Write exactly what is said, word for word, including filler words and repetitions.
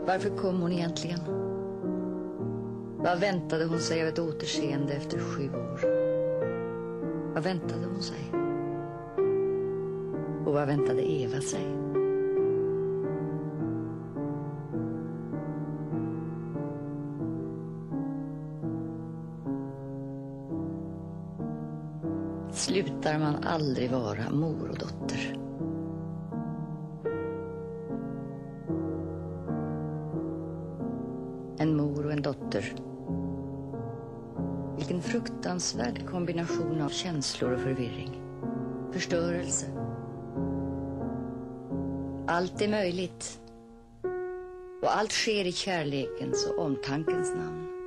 Varför kom hon egentligen? Vad väntade hon sig av ett återseende efter sju år? Vad väntade hon sig? Och vad väntade Eva sig? Slutar man aldrig vara mor och dotter? En mor och en dotter. Vilken fruktansvärd kombination av känslor och förvirring. Förstörelse. Allt är möjligt. Och allt sker i kärlekens och omtankens namn.